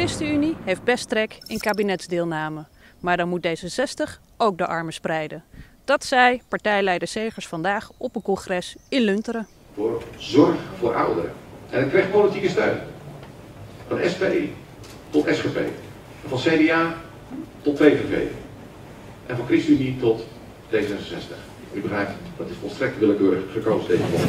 ChristenUnie heeft best trek in kabinetsdeelname. Maar dan moet D66 ook de armen spreiden. Dat zei partijleider Segers vandaag op een congres in Lunteren. Voor zorg voor ouderen. En het krijgt politieke steun. Van SP tot SGP. Van CDA tot PVV. En van ChristenUnie tot D66. U begrijpt, dat is volstrekt willekeurig gekozen deze keer.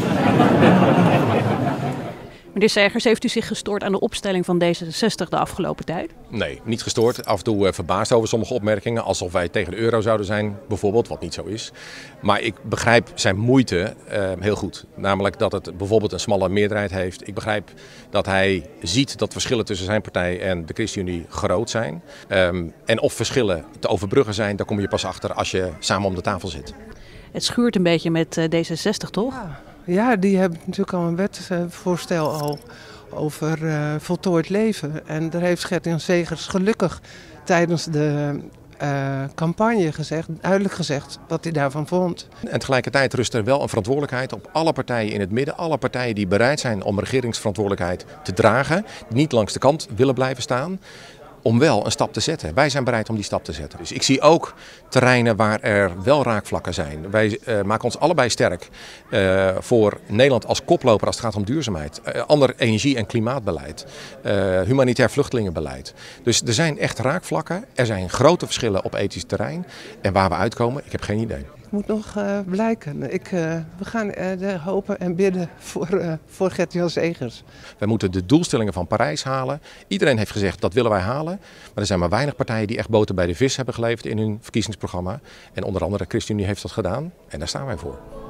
Meneer Segers, heeft u zich gestoord aan de opstelling van D66 de afgelopen tijd? Nee, niet gestoord. Af en toe verbaasd over sommige opmerkingen. Alsof wij tegen de euro zouden zijn, bijvoorbeeld, wat niet zo is. Maar ik begrijp zijn moeite heel goed. Namelijk dat het bijvoorbeeld een smalle meerderheid heeft. Ik begrijp dat hij ziet dat verschillen tussen zijn partij en de ChristenUnie groot zijn. En of verschillen te overbruggen zijn, daar kom je pas achter als je samen om de tafel zit. Het schuurt een beetje met D66, toch? Ja, die hebben natuurlijk al een wetsvoorstel over voltooid leven. En daar heeft Gert-Jan Segers gelukkig tijdens de campagne duidelijk gezegd wat hij daarvan vond. En tegelijkertijd rust er wel een verantwoordelijkheid op alle partijen in het midden. Alle partijen die bereid zijn om regeringsverantwoordelijkheid te dragen. Die niet langs de kant willen blijven staan. Om wel een stap te zetten. Wij zijn bereid om die stap te zetten. Dus ik zie ook terreinen waar er wel raakvlakken zijn. Wij maken ons allebei sterk voor Nederland als koploper als het gaat om duurzaamheid. Ander energie- en klimaatbeleid. Humanitair vluchtelingenbeleid. Dus er zijn echt raakvlakken. Er zijn grote verschillen op ethisch terrein. En waar we uitkomen, ik heb geen idee. Het moet nog blijken. We gaan hopen en bidden voor Gert-Jan Segers. Wij moeten de doelstellingen van Parijs halen. Iedereen heeft gezegd dat willen wij halen. Maar er zijn maar weinig partijen die echt boter bij de vis hebben geleverd in hun verkiezingsprogramma. En onder andere ChristenUnie heeft dat gedaan. En daar staan wij voor.